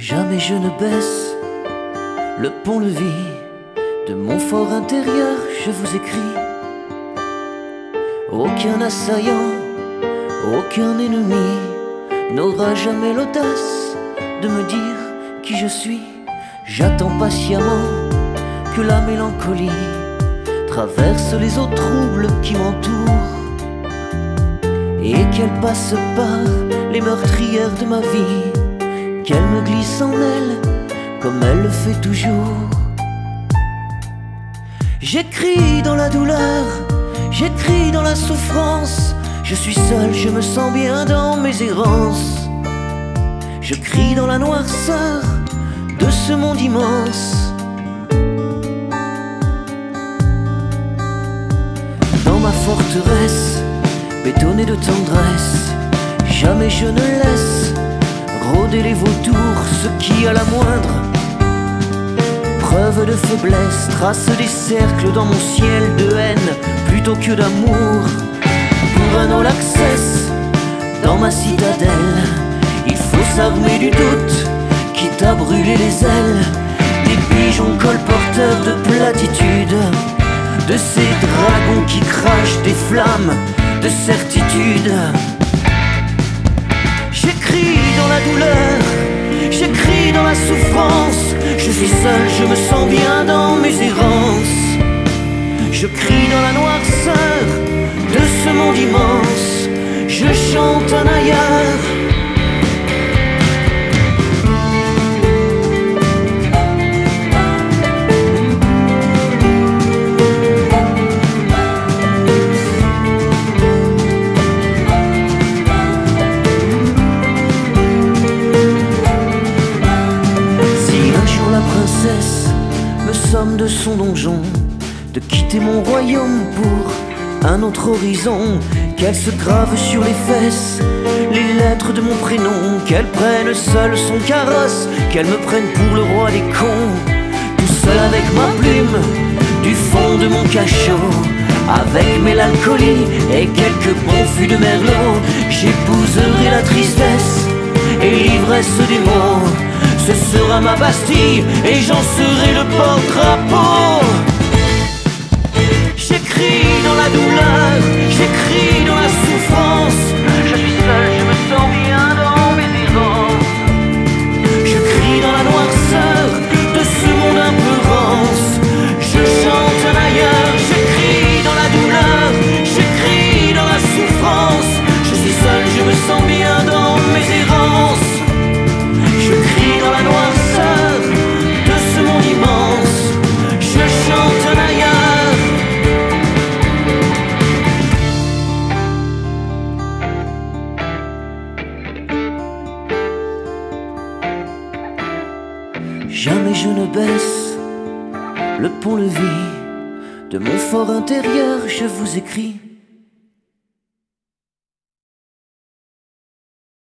Jamais je ne baisse le pont-levis de mon fort intérieur, je vous écris. Aucun assaillant, aucun ennemi n'aura jamais l'audace de me dire qui je suis. J'attends patiemment que la mélancolie traverse les eaux troubles qui m'entourent et qu'elle passe par les meurtrières de ma vie, qu'elle me glisse en elle comme elle le fait toujours. J'écris dans la douleur, j'écris dans la souffrance. Je suis seul, je me sens bien dans mes errances. Je crie dans la noirceur de ce monde immense. Dans ma forteresse, bétonnée de tendresse, jamais je ne laisse rôder les vautours. Ceux qui, à la moindre preuve de faiblesse, tracent des cercles dans mon ciel de haine plutôt que d'amour. Pour un all access dans ma citadelle, il faut s'armer du doute, quitte à brûler les ailes des pigeons colporteurs de platitudes, de ces dragons qui crachent des flammes de certitude. J'écris dans la douleur, j'écris dans la souffrance. Je suis seul, je me sens bien dans mes errances. Je crie dans la noirceur de ce monde immense. Je chante un ailleurs. Me somme de son donjon, de quitter mon royaume pour un autre horizon. Qu'elle se grave sur les fesses les lettres de mon prénom, qu'elle prenne seule son carrosse, qu'elle me prenne pour le roi des cons. Tout seul avec ma plume, du fond de mon cachot, avec mélancolie et quelques bons fûts de merlot, j'épouserai la tristesse et l'ivresse des mots. Ce sera ma Bastille et j'en serai le porte-drapeau. J'écris dans la douleur, j'écris dans la souffrance. Je suis seul, je me sens bien dans mes errances. Je crie dans la noirceur de ce monde un peu rance. Je chante un ailleurs, j'écris dans la douleur, j'écris dans la souffrance. Je suis seul, je me sens bien dans mes errances. Je crie dans la noirceur de ce monde immense. Je chante un ailleurs. Jamais je ne baisse le pont-levis de mon fort intérieur, je vous écris.